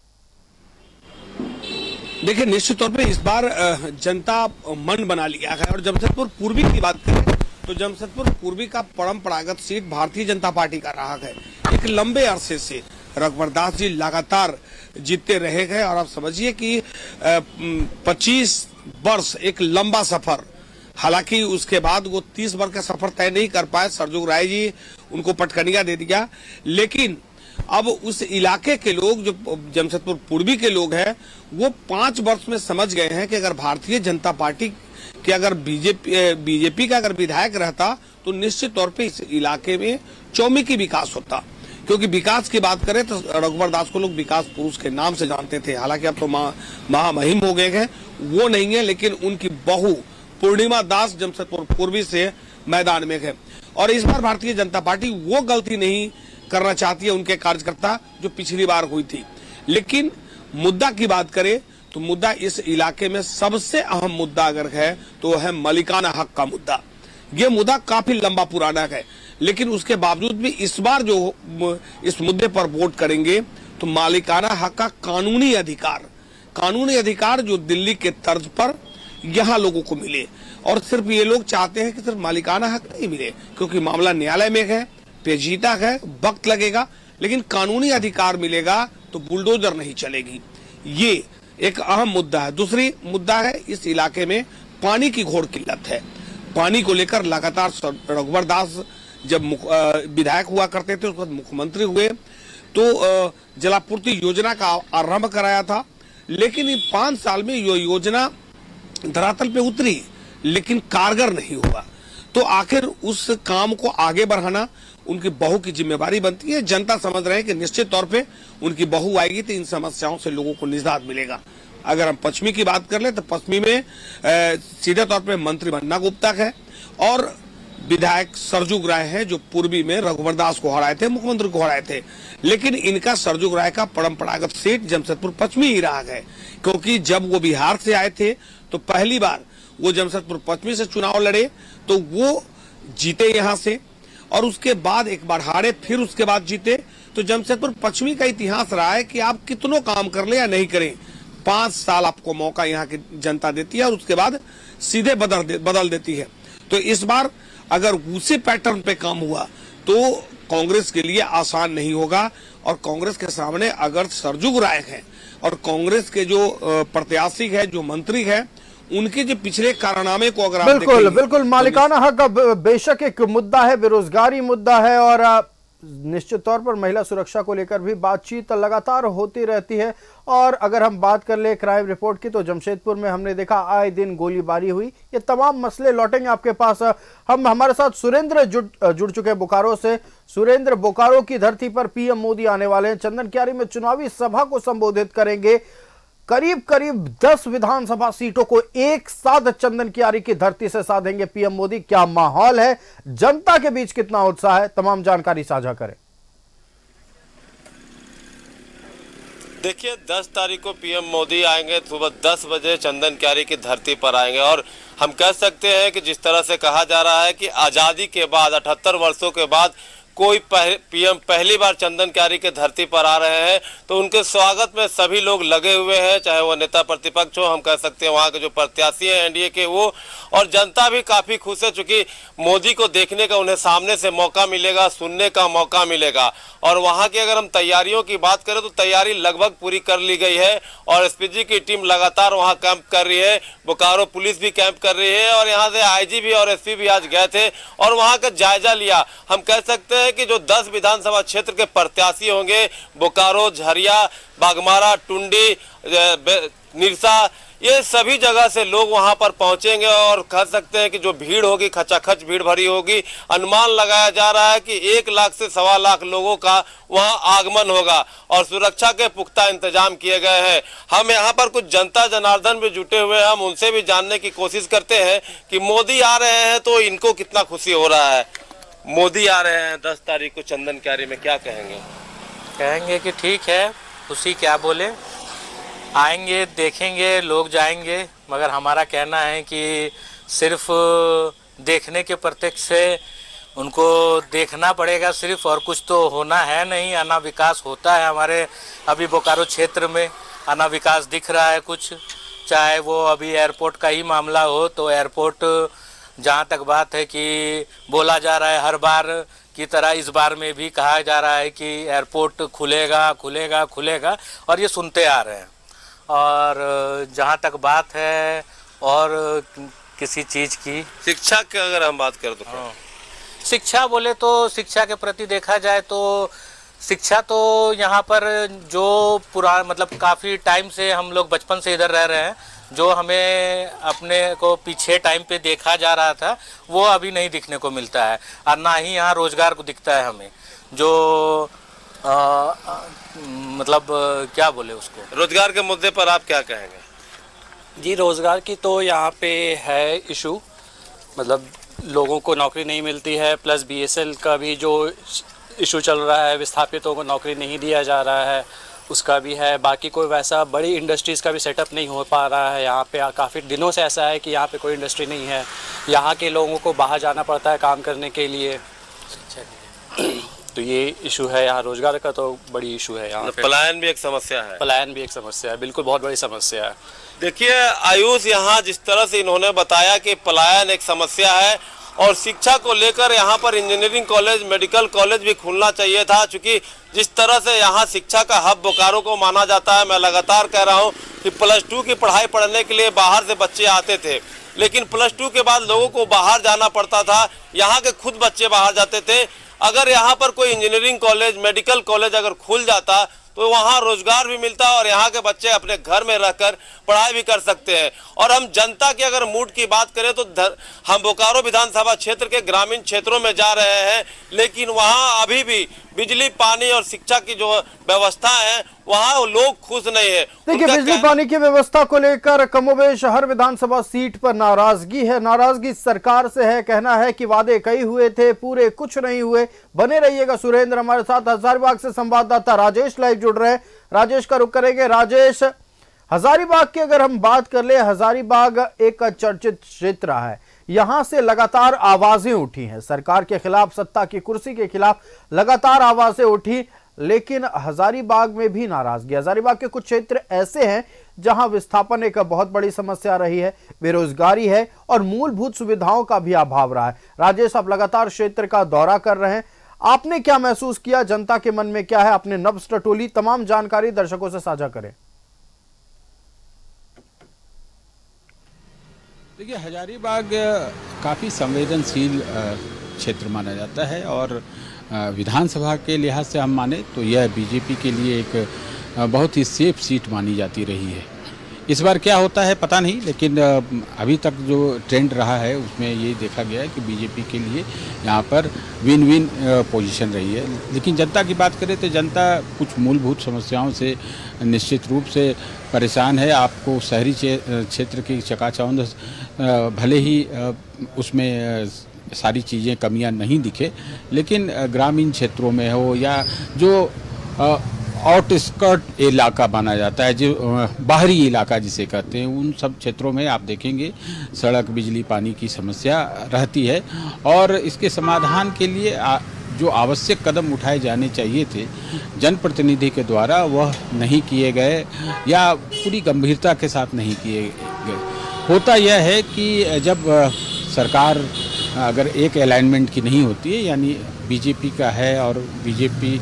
S16: देखिए निश्चित तौर पे इस बार जनता मन बना लिया है और जमशेदपुर पूर्वी की बात करें तो जमशेदपुर पूर्वी का परंपरागत सीट भारतीय जनता पार्टी का रहा है। एक लंबे अरसे से रघुवर दास जी लगातार जीतते रहे हैं और आप समझिए कि 25 वर्ष एक लंबा सफर। हालांकि उसके बाद वो 30 वर्ष का सफर तय नहीं कर पाए, सरजुग राय जी उनको पटकनिया दे दिया। लेकिन अब उस इलाके के लोग, जो जमशेदपुर पूर्वी के लोग हैं, वो 5 वर्ष में समझ गए हैं कि अगर भारतीय जनता पार्टी कि अगर बीजेपी का अगर विधायक रहता तो निश्चित तौर पे इस इलाके में चौमुखी विकास होता। क्योंकि विकास की बात करें तो रघुवर दास को लोग विकास पुरुष के नाम से जानते थे। हालांकि अब तो महामहिम हो गए हैं, वो नहीं है, लेकिन उनकी बहू पूर्णिमा दास जमशेदपुर पूर्वी से मैदान में है। और इस बार भारतीय जनता पार्टी वो गलती नहीं करना चाहती है उनके कार्यकर्ता जो पिछली बार हुई थी। लेकिन मुद्दा की बात करें तो मुद्दा इस इलाके में सबसे अहम मुद्दा अगर है तो है मालिकाना हक का मुद्दा। ये मुद्दा काफी लंबा पुराना है, लेकिन उसके बावजूद भी इस बार जो इस मुद्दे पर वोट करेंगे तो मालिकाना हक का कानूनी अधिकार, कानूनी अधिकार जो दिल्ली के तर्ज पर यहाँ लोगों को मिले। और सिर्फ ये लोग चाहते हैं कि सिर्फ मालिकाना हक नहीं मिले, क्योंकि मामला न्यायालय में है, पेचीदा है, वक्त लगेगा, लेकिन कानूनी अधिकार मिलेगा तो बुलडोजर नहीं चलेगी। ये एक अहम मुद्दा है। दूसरी मुद्दा है, इस इलाके में पानी की घोर किल्लत है। पानी को लेकर लगातार रघुवर दास जब विधायक हुआ करते थे, उसके बाद मुख्यमंत्री हुए तो जलापूर्ति योजना का आरंभ कराया था, लेकिन इन 5 साल में ये योजना धरातल पे उतरी लेकिन कारगर नहीं हुआ। तो आखिर उस काम को आगे बढ़ाना उनकी बहू की जिम्मेवारी बनती है। जनता समझ रहे हैं कि निश्चित तौर पे उनकी बहू आएगी तो इन समस्याओं से लोगों को निजात मिलेगा। अगर हम पश्चिमी की बात कर ले तो पश्चिमी में सीधे तौर पे मंत्री बन्ना गुप्ता है और विधायक सरजुग राय है, जो पूर्वी में रघुवर दास को हराए थे, मुख्यमंत्री को हराए थे। लेकिन इनका सरजुग राय का परंपरागत सीट जमशेदपुर पश्चिमी ही रहा है, क्योंकि जब वो बिहार से आए थे तो पहली बार वो जमशेदपुर पश्चिमी से चुनाव लड़े तो वो जीते यहाँ से, और उसके बाद एक बार हारे, फिर उसके बाद जीते। तो जमशेदपुर पश्चिमी का इतिहास रहा है कि आप कितनों काम कर ले या नहीं करें, 5 साल आपको मौका यहाँ की जनता देती है और उसके बाद सीधे बदल देती है। तो इस बार अगर उसी पैटर्न पे काम हुआ तो कांग्रेस के लिए आसान नहीं होगा। और कांग्रेस के सामने अगर सरजुग राय है और कांग्रेस के जो प्रत्याशी है, जो मंत्री है, उनके जो पिछले कारनामे को अगर
S1: बिल्कुल मालिकाना हक बेशक एक मुद्दा है, बेरोजगारी मुद्दा है, और निश्चित तौर पर महिला सुरक्षा को लेकर भी बातचीत लगातार होती रहती है। और अगर हम बात कर ले क्राइम रिपोर्ट की तो जमशेदपुर में हमने देखा आए दिन गोलीबारी हुई। ये तमाम मसले लौटेंगे आपके पास। हमारे साथ सुरेंद्र जुड़ चुके हैं बोकारो से। सुरेंद्र, बोकारो की धरती पर पीएम मोदी आने वाले हैं, चंदन क्यारी में चुनावी सभा को संबोधित करेंगे। करीब 10 विधानसभा सीटों को एक साथ चंदन क्यारी की धरती से साधेंगे पीएम मोदी। क्या माहौल है, जनता के बीच कितना उत्साह है, तमाम जानकारी साझा करें।
S17: देखिए 10 तारीख को पीएम मोदी आएंगे, सुबह 10 बजे चंदन क्यारी की धरती पर आएंगे। और हम कह सकते हैं कि जिस तरह से कहा जा रहा है कि आज़ादी के बाद 78 वर्षों के बाद कोई पीएम पहली बार चंदन क्यारी के धरती पर आ रहे हैं, तो उनके स्वागत में सभी लोग लगे हुए हैं, चाहे वो नेता प्रतिपक्ष हो, हम कह सकते हैं वहाँ के जो प्रत्याशी हैं एनडीए के वो, और जनता भी काफ़ी खुश है, चूँकि मोदी को देखने का उन्हें सामने से मौका मिलेगा, सुनने का मौका मिलेगा। और वहाँ की अगर हम तैयारियों की बात करें तो तैयारी लगभग पूरी कर ली गई है और एसपीजी की टीम लगातार वहाँ कैंप कर रही है, बोकारो पुलिस भी कैंप कर रही है, और यहाँ से आईजी भी और एसपी भी आज गए थे और वहाँ का जायजा लिया। हम कह सकते हैं कि जो 10 विधानसभा क्षेत्र के प्रत्याशी होंगे, बोकारो, झरिया, बागमारा, टुंडी, निरसा, ये सभी जगह से लोग वहां पर पहुंचेंगे और कह सकते हैं कि जो भीड़ होगी खचाखच भीड़ भरी होगी। अनुमान लगाया जा रहा है कि 1 लाख से 1.25 लाख लोगों का वहां आगमन होगा और सुरक्षा के पुख्ता इंतजाम किए गए हैं। हम यहां पर कुछ जनता जनार्दन भी जुटे हुए हैं, हम उनसे भी जानने की कोशिश करते हैं कि मोदी आ रहे हैं तो इनको कितना खुशी हो रहा है। मोदी आ रहे हैं 10 तारीख को चंदन क्यारी में, क्या कहेंगे?
S18: कहेंगे कि ठीक है, खुशी क्या बोले, आएंगे, देखेंगे, लोग जाएंगे, मगर हमारा कहना है कि सिर्फ देखने के प्रत्यक्ष से उनको देखना पड़ेगा सिर्फ, और कुछ तो होना है नहीं। आना विकास होता है हमारे अभी बोकारो क्षेत्र में, आना विकास दिख रहा है कुछ, चाहे वो अभी एयरपोर्ट का ही मामला हो तो एयरपोर्ट जहाँ तक बात है कि बोला जा रहा है हर बार की तरह इस बार में भी कहा जा रहा है कि एयरपोर्ट खुलेगा खुलेगा खुलेगा, और ये सुनते आ रहे हैं। और जहाँ तक बात है और किसी चीज़ की,
S17: शिक्षा की अगर हम बात करें तो
S18: शिक्षा बोले तो शिक्षा के प्रति देखा जाए तो शिक्षा तो यहाँ पर जो मतलब काफ़ी टाइम से हम लोग बचपन से इधर रह रहे हैं, जो हमें अपने को पीछे टाइम पे देखा जा रहा था वो अभी नहीं दिखने को मिलता है, और ना ही यहाँ रोज़गार को दिखता है हमें। जो मतलब क्या बोले उसको,
S17: रोजगार के मुद्दे पर आप क्या कहेंगे?
S19: जी रोज़गार की तो यहाँ पे है इशू, मतलब लोगों को नौकरी नहीं मिलती है, प्लस बीएसएल का भी जो इशू चल रहा है, विस्थापितों को नौकरी नहीं दिया जा रहा है, उसका भी है। बाकी कोई वैसा बड़ी इंडस्ट्रीज़ का भी सेटअप नहीं हो पा रहा है यहाँ पे। काफ़ी दिनों से ऐसा है कि यहाँ पे कोई इंडस्ट्री नहीं है, यहाँ के लोगों को बाहर जाना पड़ता है काम करने के लिए। तो ये इशू है यहाँ, रोजगार का तो बड़ी इशू है यहाँ पे।
S17: पलायन भी एक समस्या है।
S19: पलायन भी एक समस्या है, बिल्कुल बहुत बड़ी समस्या है।
S17: देखिए आयुष, यहाँ जिस तरह से इन्होंने बताया कि पलायन एक समस्या है और शिक्षा को लेकर यहाँ पर इंजीनियरिंग कॉलेज, मेडिकल कॉलेज भी खुलना चाहिए था, क्योंकि जिस तरह से यहाँ शिक्षा का हब बोकारो को माना जाता है। मैं लगातार कह रहा हूँ कि +2 की पढ़ाई पढ़ने के लिए बाहर से बच्चे आते थे, लेकिन +2 के बाद लोगों को बाहर जाना पड़ता था। यहाँ के खुद बच्चे बाहर जाते थे। अगर यहाँ पर कोई इंजीनियरिंग कॉलेज, मेडिकल कॉलेज अगर खुल जाता तो वहाँ रोजगार भी मिलता और यहाँ के बच्चे अपने घर में रहकर पढ़ाई भी कर सकते हैं। और हम जनता की अगर मूड की बात करें तो हम बोकारो विधानसभा क्षेत्र के ग्रामीण क्षेत्रों में जा रहे हैं, लेकिन वहाँ अभी भी बिजली, पानी और शिक्षा की जो व्यवस्था है वहाँ लोग खुश नहीं है।
S1: देखिए, बिजली पानी की व्यवस्था को लेकर कमोबेश हर विधानसभा सीट पर नाराजगी है। नाराजगी सरकार से है। कहना है कि वादे कई हुए थे, पूरे कुछ नहीं हुए। बने रहिएगा सुरेंद्र हमारे साथ। हजारीबाग से संवाददाता राजेश लाइव जुड़ रहे हैं। राजेश का रुख करेंगे। राजेश, हजारीबाग की अगर हम बात कर ले, हजारीबाग एक चर्चित क्षेत्र है। यहां से लगातार आवाजें उठी हैं सरकार के खिलाफ, सत्ता की कुर्सी के खिलाफ लगातार आवाजें उठी, लेकिन हजारीबाग में भी नाराजगी। हजारीबाग के कुछ क्षेत्र ऐसे हैं जहां विस्थापन एक बहुत बड़ी समस्या रही है, बेरोजगारी है और मूलभूत सुविधाओं का भी अभाव रहा है। राजेश, आप लगातार क्षेत्र का दौरा कर रहे हैं, आपने क्या महसूस किया? जनता के मन में क्या है? अपने नब्ज टटोली तमाम जानकारी दर्शकों से साझा करें।
S20: देखिए, हजारीबाग काफ़ी संवेदनशील क्षेत्र माना जाता है और विधानसभा के लिहाज से हम माने तो यह बीजेपी के लिए एक बहुत ही सेफ सीट मानी जाती रही है। इस बार क्या होता है पता नहीं, लेकिन अभी तक जो ट्रेंड रहा है उसमें ये देखा गया है कि बीजेपी के लिए यहाँ पर विन विन पोजीशन रही है। लेकिन जनता की बात करें तो जनता कुछ मूलभूत समस्याओं से निश्चित रूप से परेशान है। आपको शहरी क्षेत्र की चकाचौंध भले ही उसमें सारी चीज़ें कमियां नहीं दिखे, लेकिन ग्रामीण क्षेत्रों में हो या जो आउटस्कर्ट इलाका माना जाता है, जो बाहरी इलाका जिसे कहते हैं, उन सब क्षेत्रों में आप देखेंगे सड़क, बिजली, पानी की समस्या रहती है। और इसके समाधान के लिए जो आवश्यक कदम उठाए जाने चाहिए थे जनप्रतिनिधि के द्वारा, वह नहीं किए गए या पूरी गंभीरता के साथ नहीं किए गए। होता यह है कि जब सरकार अगर एक अलाइनमेंट की नहीं होती है, यानी बीजेपी का है और बीजेपी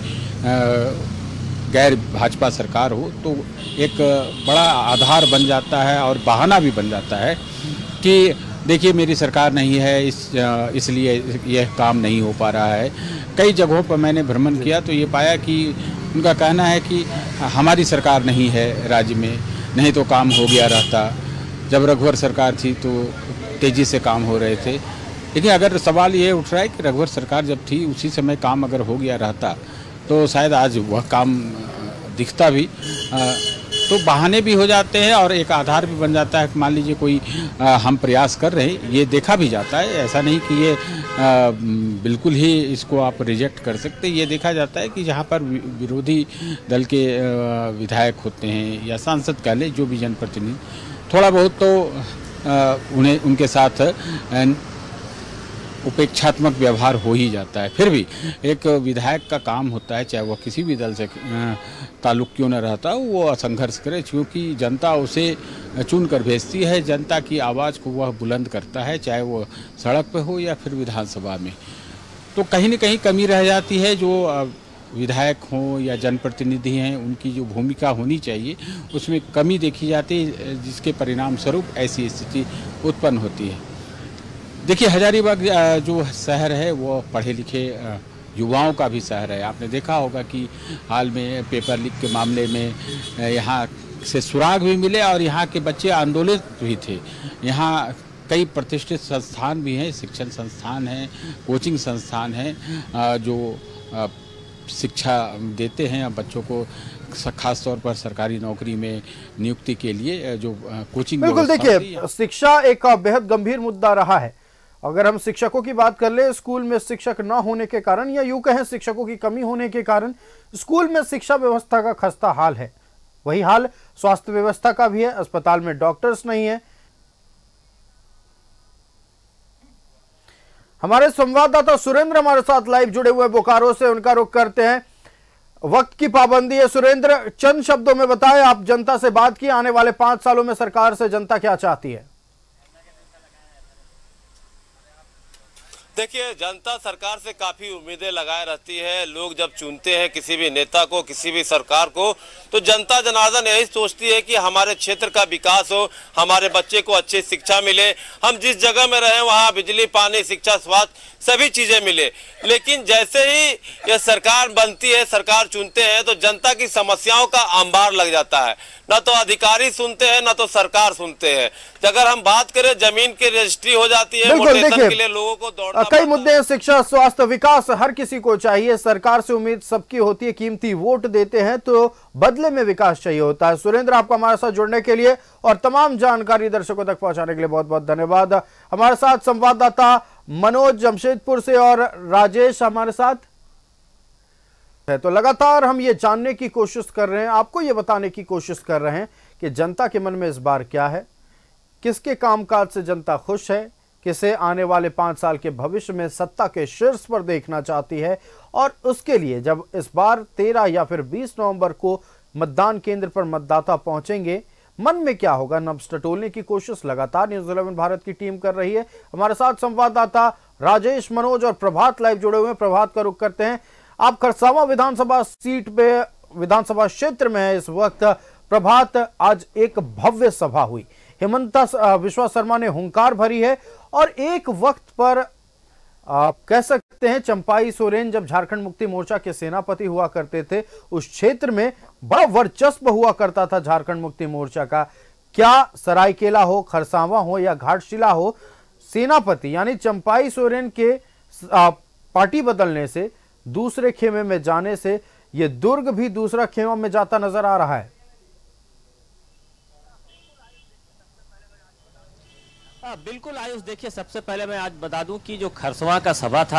S20: गैर भाजपा सरकार हो, तो एक बड़ा आधार बन जाता है और बहाना भी बन जाता है कि देखिए मेरी सरकार नहीं है, इसलिए यह काम नहीं हो पा रहा है। कई जगहों पर मैंने भ्रमण किया तो ये पाया कि उनका कहना है कि हमारी सरकार नहीं है राज्य में, नहीं तो काम हो गया रहता। जब रघुवर सरकार थी तो तेज़ी से काम हो रहे थे। लेकिन अगर सवाल ये उठ रहा है कि रघुवर सरकार जब थी उसी समय काम अगर हो गया रहता तो शायद आज वह काम दिखता भी। तो बहाने भी हो जाते हैं और एक आधार भी बन जाता है। मान लीजिए कोई हम प्रयास कर रहे हैं, ये देखा भी जाता है, ऐसा नहीं कि ये बिल्कुल ही इसको आप रिजेक्ट कर सकते। ये देखा जाता है कि जहाँ पर विरोधी दल के विधायक होते हैं या सांसद कह लें, जो भी जनप्रतिनिधि, थोड़ा बहुत तो उन्हें उनके साथ उपेक्षात्मक व्यवहार हो ही जाता है। फिर भी एक विधायक का काम होता है, चाहे वह किसी भी दल से ताल्लुक क्यों न रहता हो, वो संघर्ष करे, क्योंकि जनता उसे चुन कर भेजती है। जनता की आवाज़ को वह बुलंद करता है, चाहे वो सड़क पे हो या फिर विधानसभा में। तो कहीं न कहीं कमी रह जाती है। जो विधायक हों या जनप्रतिनिधि हैं, उनकी जो भूमिका होनी चाहिए उसमें कमी देखी जाती है, जिसके परिणाम स्वरूप ऐसी स्थिति उत्पन्न होती है। देखिए, हजारीबाग जो शहर है वो पढ़े लिखे युवाओं का भी शहर है। आपने देखा होगा कि हाल में पेपर लीक के मामले में यहाँ से सुराग भी मिले और यहाँ के बच्चे आंदोलित भी थे। यहाँ कई प्रतिष्ठित संस्थान भी हैं, शिक्षण संस्थान हैं, कोचिंग संस्थान हैं जो शिक्षा देते हैं बच्चों को, खास तौर पर सरकारी नौकरी में नियुक्ति के लिए जो कोचिंग।
S1: बिल्कुल, देखिए शिक्षा एक बेहद गंभीर मुद्दा रहा है। अगर हम शिक्षकों की बात कर ले, स्कूल में शिक्षक न होने के कारण या यूं कहें शिक्षकों की कमी होने के कारण स्कूल में शिक्षा व्यवस्था का खस्ता हाल है। वही हाल स्वास्थ्य व्यवस्था का भी है। अस्पताल में डॉक्टर्स नहीं है। हमारे संवाददाता सुरेंद्र हमारे साथ लाइव जुड़े हुए बोकारो से, उनका रुख करते हैं। वक्त की पाबंदी है सुरेंद्र, चंद शब्दों में बताएं, आप जनता से बात की, आने वाले 5 सालों में सरकार से जनता क्या चाहती है?
S17: देखिए, जनता सरकार से काफी उम्मीदें लगाए रहती है। लोग जब चुनते हैं किसी भी नेता को, किसी भी सरकार को, तो जनता जनार्दन यही सोचती है कि हमारे क्षेत्र का विकास हो, हमारे बच्चे को अच्छी शिक्षा मिले, हम जिस जगह में रहें वहाँ बिजली, पानी, शिक्षा, स्वास्थ्य सभी चीजें मिले। लेकिन जैसे ही यह सरकार बनती है, सरकार चुनते हैं, तो जनता की समस्याओं का अंबार लग जाता है। न तो अधिकारी सुनते हैं, न तो सरकार सुनते हैं। अगर हम बात करें, जमीन की रजिस्ट्री हो जाती है, मोटेशन के लिए लोगों को दौड़ना
S1: कई मुद्दे हैं, शिक्षा, स्वास्थ्य, विकास हर किसी को चाहिए। सरकार से उम्मीद सबकी होती है, कीमती वोट देते हैं तो बदले में विकास चाहिए होता है। सुरेंद्र, आपको हमारे साथ जुड़ने के लिए और तमाम जानकारी दर्शकों तक पहुंचाने के लिए बहुत बहुत धन्यवाद। हमारे साथ संवाददाता मनोज जमशेदपुर से और राजेश हमारे साथ है। तो लगातार हम ये जानने की कोशिश कर रहे हैं, आपको ये बताने की कोशिश कर रहे हैं कि जनता के मन में इस बार क्या है, किसके कामकाज से जनता खुश है, किसे आने वाले 5 साल के भविष्य में सत्ता के शीर्ष पर देखना चाहती है। और उसके लिए जब इस बार 13 या फिर 20 नवंबर को मतदान केंद्र पर मतदाता पहुंचेंगे, मन में क्या होगा, नब्ज टटोलने की कोशिश लगातार न्यूज़ 11 भारत की टीम कर रही है। हमारे साथ संवाददाता राजेश, मनोज और प्रभात लाइव जुड़े हुए हैं। प्रभात का रुख करते हैं, आप खरसावां विधानसभा सीट पे, विधानसभा क्षेत्र में है इस वक्त। प्रभात, आज एक भव्य सभा हुई, हिमंता बिस्वा शर्मा ने हुंकार भरी है और एक वक्त पर आप कह सकते हैं चंपाई सोरेन जब झारखंड मुक्ति मोर्चा के सेनापति हुआ करते थे, उस क्षेत्र में बड़ा वर्चस्व हुआ करता था झारखंड मुक्ति मोर्चा का। क्या सरायकेला हो, खरसावां हो या घाटशिला हो, सेनापति यानी चंपाई सोरेन के पार्टी बदलने से, दूसरे खेमे में जाने से यह दुर्ग भी दूसरा खेमा में जाता नजर आ रहा है।
S21: बिल्कुल आयुष, देखिए सबसे पहले मैं आज बता दूं कि जो खरसवां का सभा था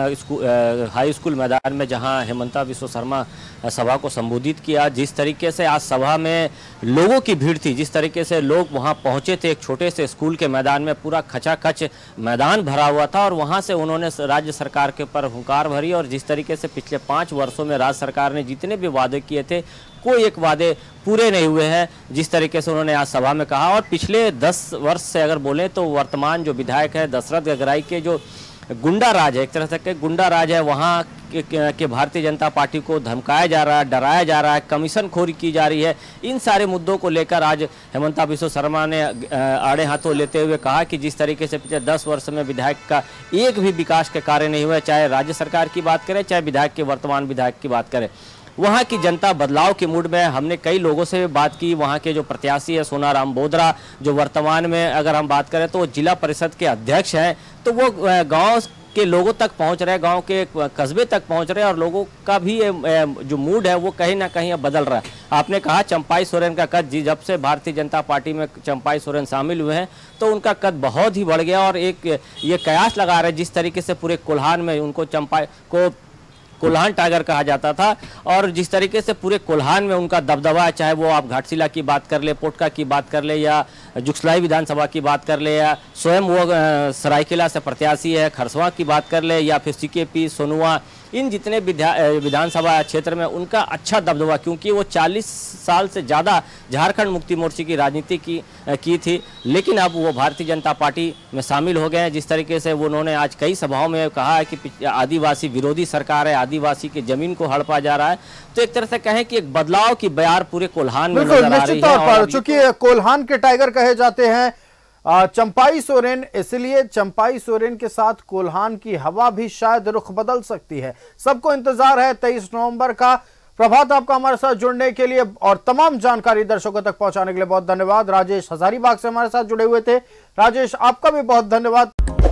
S21: हाई स्कूल मैदान में, जहां हिमंता बिस्वा शर्मा सभा को संबोधित किया, जिस तरीके से आज सभा में लोगों की भीड़ थी, जिस तरीके से लोग वहां पहुंचे थे, एक छोटे से स्कूल के मैदान में पूरा खचाखच मैदान भरा हुआ था और वहां से उन्होंने राज्य सरकार के ऊपर हुंकार भरी। और जिस तरीके से पिछले 5 वर्षों में राज्य सरकार ने जितने भी वादे किए थे, कोई एक वादे पूरे नहीं हुए हैं, जिस तरीके से उन्होंने आज सभा में कहा। और पिछले 10 वर्ष से अगर बोलें तो वर्तमान जो विधायक है दशरथ गगराई के जो गुंडा राज है, एक तरह से गुंडा राज है, वहाँ के भारतीय जनता पार्टी को धमकाया जा रहा है, डराया जा रहा है, कमीशन खोरी की जा रही है। इन सारे मुद्दों को लेकर आज हिमंता बिस्वा शर्मा ने आड़े हाथों लेते हुए कहा कि जिस तरीके से पिछले 10 वर्ष में विधायक का एक भी विकास के कार्य नहीं हुआ, चाहे राज्य सरकार की बात करें, चाहे विधायक के वर्तमान विधायक की बात करें। वहाँ की जनता बदलाव के मूड में, हमने कई लोगों से बात की। वहाँ के जो प्रत्याशी है सोनाराम बोदरा, जो वर्तमान में अगर हम बात करें तो जिला परिषद के अध्यक्ष हैं, तो वो गांव के लोगों तक पहुंच रहे, गांव के कस्बे तक पहुंच रहे और लोगों का भी जो मूड है वो कहीं ना कहीं बदल रहा है। आपने कहा चंपाई सोरेन का कद, जब से भारतीय जनता पार्टी में चंपाई सोरेन शामिल हुए हैं तो उनका कद बहुत ही बढ़ गया और एक ये कयास लगा रहे जिस तरीके से पूरे कोल्हान में उनको चंपाई को कोल्हान टाइगर कहा जाता था और जिस तरीके से पूरे कोल्हान में उनका दबदबा है, चाहे वो आप घाटशिला की बात कर ले, पोटका की बात कर ले या जुगसलाई विधानसभा की बात कर ले या स्वयं वो सरायकेला से प्रत्याशी है, खरसवां की बात कर ले या फिर सीकेपी, सोनुआ, इन जितने विधानसभा क्षेत्र में उनका अच्छा दबदबा, क्योंकि वो 40 साल से ज़्यादा झारखंड मुक्ति मोर्चे की राजनीति की थी, लेकिन अब वो भारतीय जनता पार्टी में शामिल हो गए हैं। जिस तरीके से वो उन्होंने आज कई सभाओं में कहा है कि आदिवासी विरोधी सरकार है, आदिवासी की जमीन को हड़पा जा रहा है, तो एक तरह से कहें कि एक बदलाव की बयार पूरे कोल्हान में नजर आ रही है।
S1: चूंकि कोल्हान के टाइगर कहे जाते हैं चंपाई सोरेन, इसलिए चंपाई सोरेन के साथ कोल्हान की हवा भी शायद रुख बदल सकती है। सबको इंतजार है 23 नवंबर का। प्रभात, आपका हमारे साथ जुड़ने के लिए और तमाम जानकारी दर्शकों तक पहुंचाने के लिए बहुत धन्यवाद। राजेश हजारीबाग से हमारे साथ जुड़े हुए थे। राजेश, आपका भी बहुत धन्यवाद।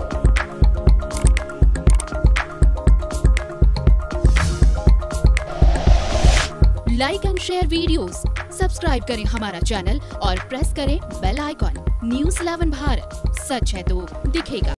S22: Like and share videos, subscribe करें हमारा चैनल और प्रेस करें बेल आइकॉन। न्यूज़ 11 भारत, सच है तो दिखेगा।